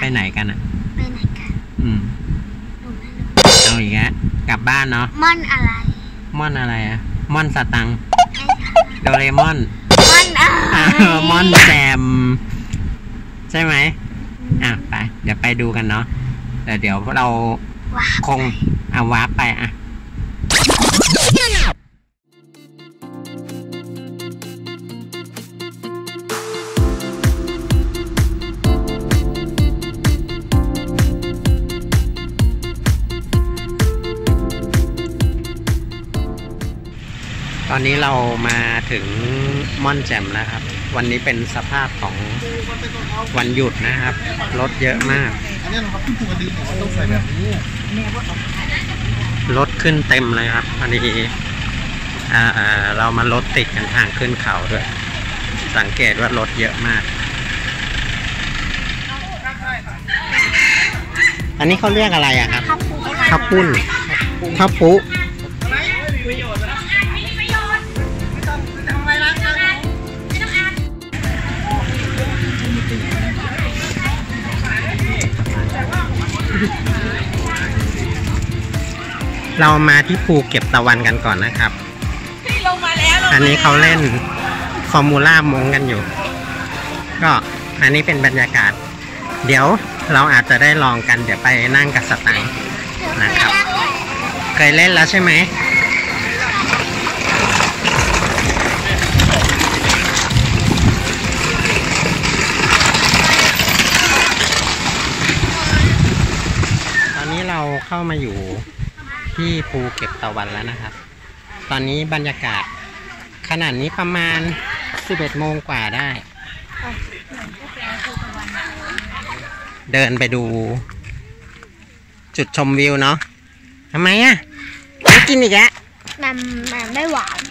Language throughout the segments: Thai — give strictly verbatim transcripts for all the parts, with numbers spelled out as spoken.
ไปไหนกันอ่ะไปไหนกันอืมเอาอีกแล้วกลับบ้านเนาะม่อนอะไรม่อนอะไรอะม่อนสตังโดเรมอนม่อนอะไรม่อนแจมใช่ไหมอ่ะไปเดี๋ยวไปดูกันเนาะแต่เดี๋ยวเราคงเอาวาร์ปไปอ่ะตอนนี้เรามาถึงม่อนแจ่มแล้วครับวันนี้เป็นสภาพของวันหยุดนะครับรถเยอะมากรถขึ้นเต็มเลยครับวันนี้เรามารถติดกันทางขึ้นเขาด้วยสังเกตว่ารถเยอะมากอันนี้เขาเรียกอะไรอะครับข้าวปุ้นข้าวปุ๊เรามาที่ภูเก็บตะวันกันก่อนนะครับอันนี้เขาเล่นฟอร์มูล่ามงกันอยู่ก็อันนี้เป็นบรรยากาศเดี๋ยวเราอาจจะได้ลองกันเดี๋ยวไปนั่งกับสตังค์นะครับเคยเล่นแล้วใช่ไหมตอนนี้เราเข้ามาอยู่ที่ภูเก็บตะวันแล้วนะครับตอนนี้บรรยากาศขนาดนี้ประมาณสิบเอ็ดโมงกว่าได้เดินไปดูจุดชมวิวเนาะทำไมอ่ะไม่กินอีกแล้วมันมันไม่หวาน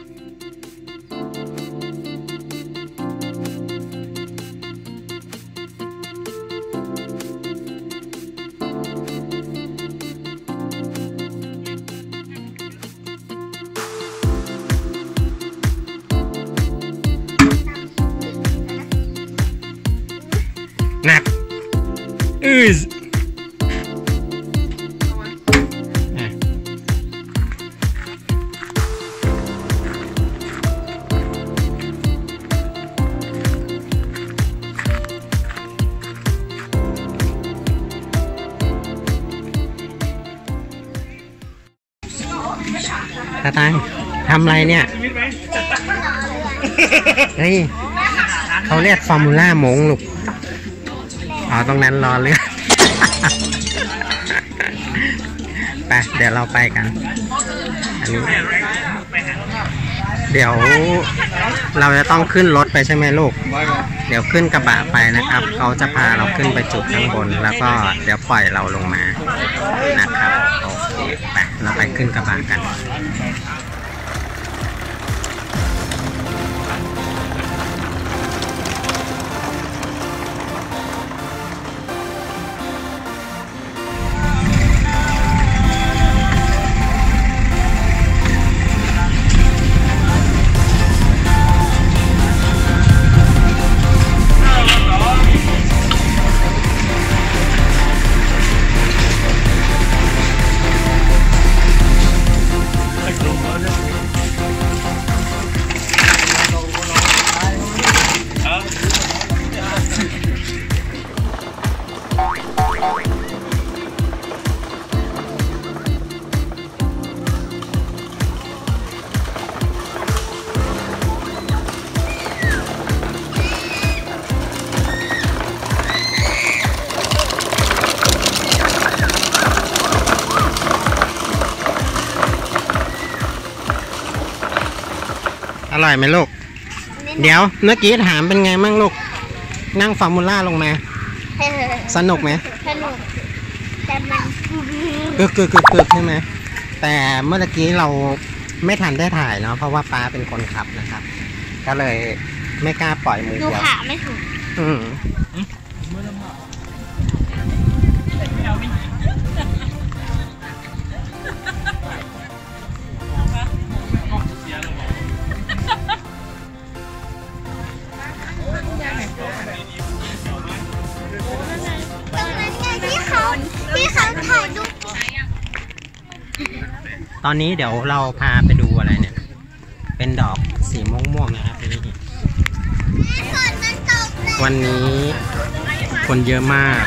หนักอือตาตังทำอะไรเนี่ยเฮ้ยเขาเรียกฟอร์มูล่ามงลูกอ๋อตรงนั้นรอเรือ ไปเดี๋ยวเราไปกันอันนี้เดี๋ยวเราจะต้องขึ้นรถไปใช่ไหมลูกเดี๋ยวขึ้นกระบะไปนะครับเขาจะพาเราขึ้นไปจุดข้างบนแล้วก็เดี๋ยวปล่อยเราลงมานะครับโอเคไปเราไปขึ้นกระบะกันอร่อยไหมลูกเดี๋ยวเมื่อกี้ถามเป็นไงมั่งลูกนั่งฟอร์มูล่าลงมาสนุกไหมสนุกแต่มันกึกกึกกึกกึกใช่ไหมแต่เมื่อกี้เราไม่ทันได้ถ่ายเนาะเพราะว่าป้าเป็นคนขับนะครับก็เลยไม่กล้าปล่อยมือเดียวดูขาไม่ถูกอืมเตอนนี้เดี๋ยวเราพาไปดูอะไรเนี่ยเป็นดอกสีม่วงๆนะครับนี่วันนี้คนเยอะมาก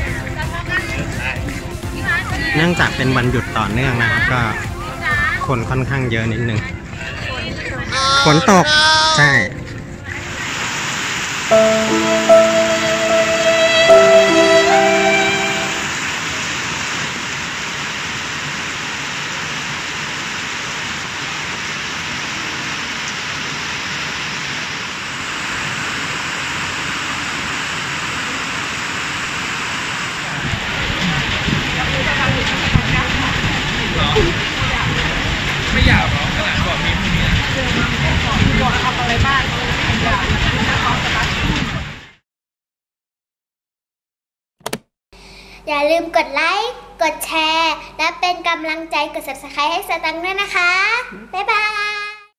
เนื่องจากเป็นวันหยุดต่อเนื่องนะครับก็คนค่อนข้างเยอะนิดนึงฝนตกใช่ไม่อยากหรอกขนาดก่อนมีพวกนี้ก่อนทำอะไรบ้างอย่าลืมกดไลค์ กดแชร์ และเป็นกำลังใจกด ซับสไครบ์ ให้สตังค์ด้วยนะคะ บ๊ายบาย